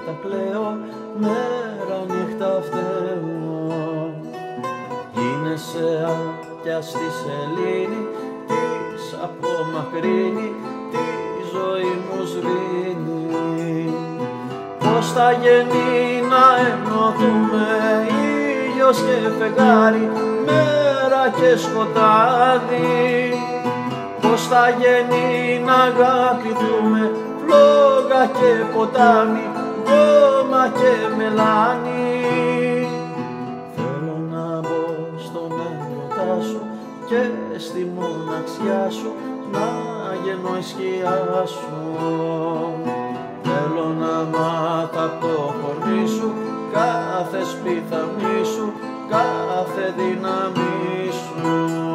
νύχτα κλαίω, μέρα νύχτα φταίω. Γίνεσαι άκια στη σελήνη, της απομακρύνει, τη ζωή μου σβήνει. Πώς θα γεννεί να ενωθούμε, ήλιος και φεγγάρι, μέρα και σκοτάδι. Πώς θα γεννεί να αγαπηθούμε, φλόγα και ποτάμι, γόμα και μελάνι. Θέλω να μπω στον έρωτά σου και στη μοναξιά σου να γεννώ η σκιά σου. Θέλω να μάθω απ' το κορμί σου κάθε σπίθαμνή σου, κάθε δύναμη σου.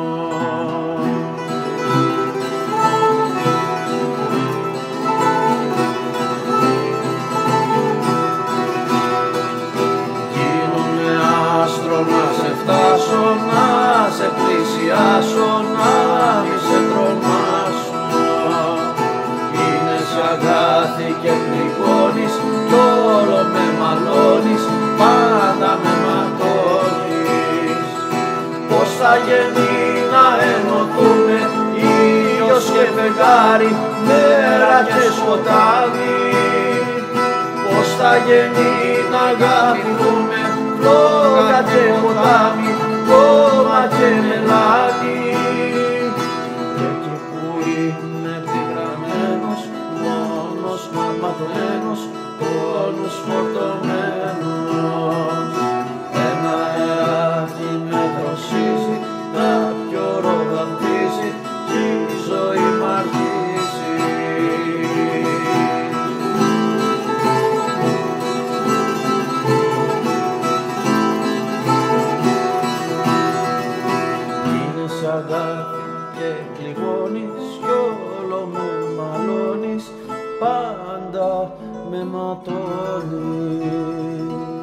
Γίνομαι άστρο να σε φτάσω, να σε πλησιάσω, να μη σε τρομάσω. Γίνεσαι αγάπη και πληγώνεις κι όλο με μαλώνεις, πάντα με ματώνεις. Πώς θα γεννεί να ενωθούμε, ήλιος και φεγγάρι, μέρα και σκοτάδι. Πώς θα γεννεί να αγαπηθούμε, φλόγα και ποτάμι, γόμα και μελάνι. Εκεί που είμαι πικραμένος, μόνος ματωμένος, πόνους φορτωμένος. Ένα εάκι με δροσίζει, κάποιο ροδαπτίζει κι η ζωή μ' αρχίζει. Γίνεσαι αγάπη και κληγώνεις κι όλο με μαλώνεις, πάντα με ματώνεις.